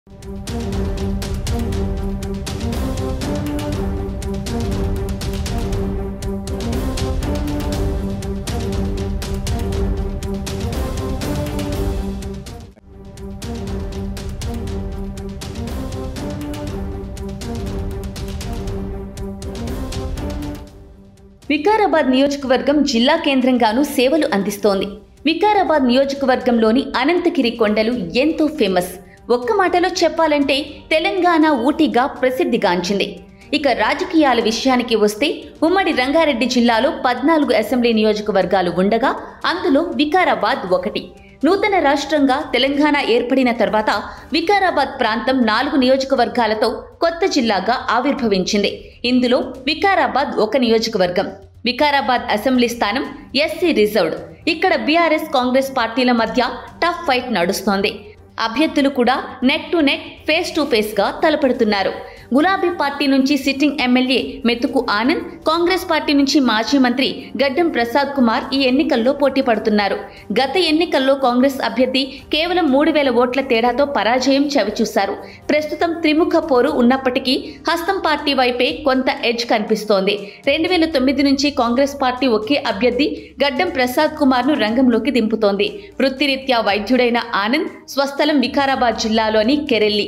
వికారాబాద్ నియోజకవర్గం జిల్లా కేంద్రంగానూ సేవలు అందిస్తోంది. వికారాబాద్ నియోజకవర్గంలోని అనంతగిరి కొండలు ఎంతో ఫేమస్. ఒక్క మాటలో చెప్పాలంటే తెలంగాణ ఊటీగా ప్రసిద్ధిగాంచింది. ఇక రాజకీయాల విషయానికి వస్తే ఉమ్మడి రంగారెడ్డి జిల్లాలో 14 అసెంబ్లీ నియోజకవర్గాలు ఉండగా అందులో వికారాబాద్ ఒకటి. నూతన రాష్ట్రంగా తెలంగాణ ఏర్పడిన తర్వాత వికారాబాద్ ప్రాంతం 4 నియోజకవర్గాలతో కొత్త జిల్లాగా ఆవిర్భవించింది. ఇందులో వికారాబాద్ ఒక నియోజకవర్గం. వికారాబాద్ అసెంబ్లీ స్థానం ఎస్సీ రిజర్వ్డ్. ఇక్కడ బీఆర్ఎస్ కాంగ్రెస్ పార్టీల మధ్య టఫ్ ఫైట్ నడుస్తోంది. అభ్యర్థులు కూడా neck to neck, face to face గా తలపడుతున్నారు. గులాబీ పార్టీ నుంచి సిట్టింగ్ ఎమ్మెల్యే మెతుకు ఆనంద్, కాంగ్రెస్ పార్టీ నుంచి మాజీ మంత్రి గడ్డం ప్రసాద్ కుమార్ ఈ ఎన్నికల్లో పోటీ పడుతున్నారు. గత ఎన్నికల్లో కాంగ్రెస్ అభ్యర్థి కేవలం 3000 ఓట్ల తేడాతో పరాజయం చవిచూశారు. ప్రస్తుతం త్రిముఖ పోరు ఉన్నప్పటికీ హస్తం పార్టీ వైపే కొంత ఎడ్జ్ కనిపిస్తోంది. 2009 నుంచి కాంగ్రెస్ పార్టీ ఒకే అభ్యర్థి గడ్డం ప్రసాద్ కుమార్ ను రంగంలోకి దింపుతోంది. వృత్తిరీత్యా వైద్యుడైన ఆనంద్ స్వస్థలం వికారాబాద్ జిల్లాలోని కెరెల్లి.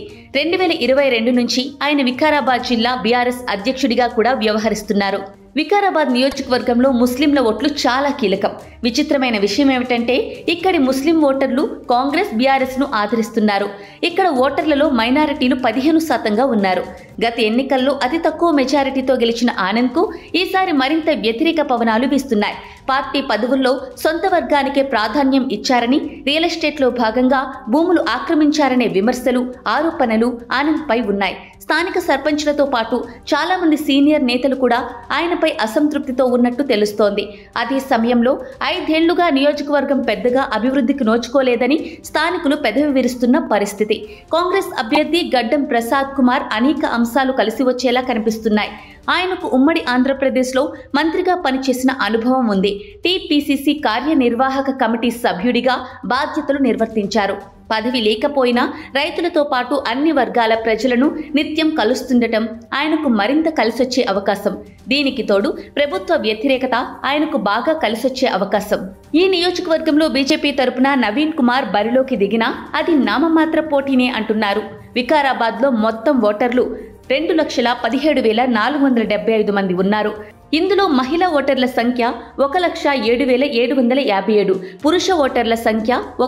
2022 నుంచి ఆయన వికారాబాద్ జిల్లా బీఆర్ఎస్ అధ్యక్షుడిగా కూడా వ్యవహరిస్తున్నారు. వికారాబాద్ నియోజకవర్గంలో ముస్లింల ఓట్లు చాలా కీలకం. విచిత్రమైన విషయం ఏమిటంటే ఇక్కడి ముస్లిం ఓటర్లు కాంగ్రెస్ బీఆర్ఎస్ ను ఆదరిస్తున్నారు. ఇక్కడ ఓటర్లలో మైనారిటీలు 15% ఉన్నారు. గత ఎన్నికల్లో అతి తక్కువ మెజారిటీతో గెలిచిన ఆనంద్ కు ఈసారి మరింత వ్యతిరేక పవనాలు వీస్తున్నాయి. పార్టీ పదవుల్లో సొంత వర్గానికే ప్రాధాన్యం ఇచ్చారని, రియల్ ఎస్టేట్లో భాగంగా భూములు ఆక్రమించారనే విమర్శలు, ఆరోపణలు ఆనంద్ పై ఉన్నాయి. స్థానిక సర్పంచ్లతో పాటు చాలా మంది సీనియర్ నేతలు కూడా ఆయనపై అసంతృప్తితో ఉన్నట్టు తెలుస్తోంది. అదే సమయంలో 5 ఏళ్లుగా నియోజకవర్గం పెద్దగా అభివృద్ధికి నోచుకోలేదని స్థానికులు పెదవి విరుస్తున్న పరిస్థితి. కాంగ్రెస్ అభ్యర్థి గడ్డం ప్రసాద్ కుమార్ అనేక అంశాలు కలిసి వచ్చేలా కనిపిస్తున్నాయి. ఆయనకు ఉమ్మడి ఆంధ్రప్రదేశ్లో మంత్రిగా పనిచేసిన అనుభవం ఉంది. టీపీసీసీ కార్యనిర్వాహక కమిటీ సభ్యుడిగా బాధ్యతలు నిర్వర్తించారు. పదవి లేకపోయినా రైతులతో పాటు అన్ని వర్గాల ప్రజలను నిత్యం కలుస్తుండటం ఆయనకు మరింత కలిసొచ్చే అవకాశం. దీనికి తోడు ప్రభుత్వ వ్యతిరేకత ఆయనకు బాగా కలిసొచ్చే అవకాశం. ఈ నియోజకవర్గంలో బీజేపీ తరపున నవీన్ కుమార్ బరిలోకి దిగినా అది నామమాత్ర పోటీనే అంటున్నారు. వికారాబాద్లో మొత్తం ఓటర్లు 2,17,475 మంది ఉన్నారు. ఇందులో మహిళా ఓటర్ల సంఖ్య 1,07,757, పురుష ఓటర్ల సంఖ్య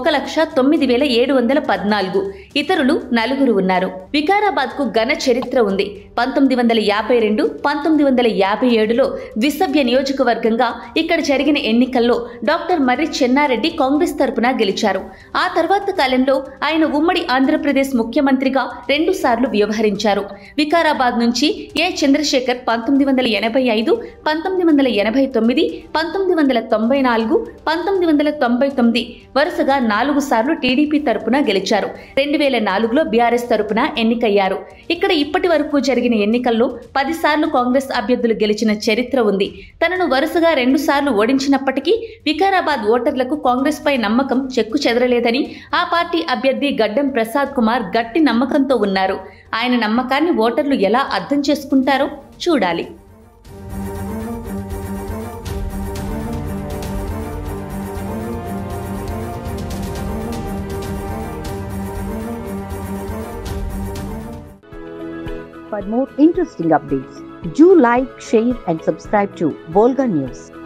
1,09,714, ఇతరులు 4 ఉన్నారు. వికారాబాద్ కు ఘన చరిత్ర ఉంది. 1952, 1957లో ద్విసభ్య నియోజకవర్గంగా ఇక్కడ జరిగిన ఎన్నికల్లో డాక్టర్ మర్రి చెన్నారెడ్డి కాంగ్రెస్ తరపున గెలిచారు. ఆ తర్వాత కాలంలో ఆయన ఉమ్మడి ఆంధ్రప్రదేశ్ ముఖ్యమంత్రిగా 2 సార్లు వ్యవహరించారు. వికారాబాద్ నుంచి ఏ చంద్రశేఖర్ 1985, 1989, 1994, 1999 వరుసగా 4 సార్లు టీడీపీ తరపున గెలిచారు. 2004లో బీఆర్ఎస్ తరపున ఎన్నికయ్యారు. ఇక్కడ ఇప్పటి వరకు జరిగిన ఎన్నికల్లో 10 సార్లు కాంగ్రెస్ అభ్యర్థులు గెలిచిన చరిత్ర ఉంది. తనను వరుసగా 2 సార్లు ఓడించినప్పటికీ వికారాబాద్ ఓటర్లకు కాంగ్రెస్ పై నమ్మకం చెక్కు చెదరలేదని ఆ పార్టీ అభ్యర్థి గడ్డం ప్రసాద్ కుమార్ గట్టి నమ్మకంతో ఉన్నారు. ఆయన నమ్మకాన్ని ఓటర్లు ఎలా అర్థం చేసుకుంటారో చూడాలి. For more interesting updates, do like, share and subscribe to Volga News.